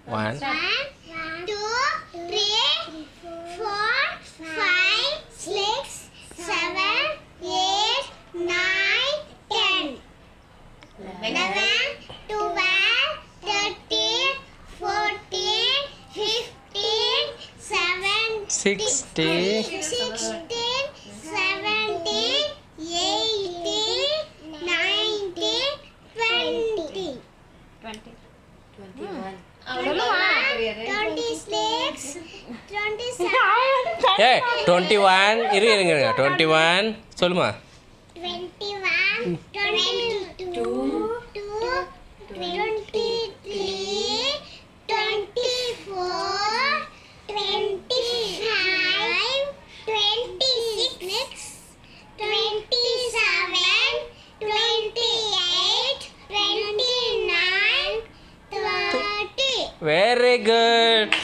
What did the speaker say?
1 2, 3, 4, 5, 6, 7, 8, 9, 10. 11, 12, 13, 14, 15, 16, 17, 18, 19, 20. 21. 26, 27, ஏய் 21 இருங்க 21 சொல்லுமா 21, 22, 23, 24, 25, 26, 27, 28, 29, 30. Very good